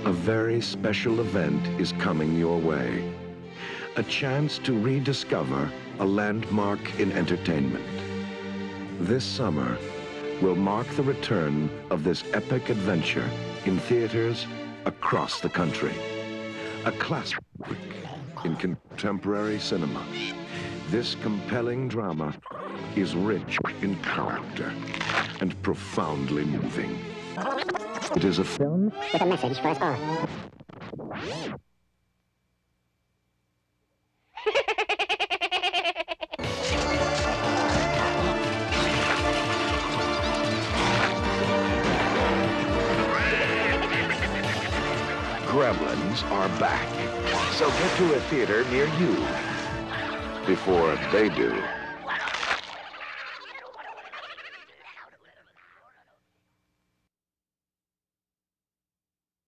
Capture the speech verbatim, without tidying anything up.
A very special event is coming your way. A chance to rediscover a landmark in entertainment. This summer will mark the return of this epic adventure in theaters across the country. A classic in contemporary cinema. This compelling drama is rich in character and profoundly moving. It is a film with a message for us all. Gremlins are back. So get to a theater near you before they do.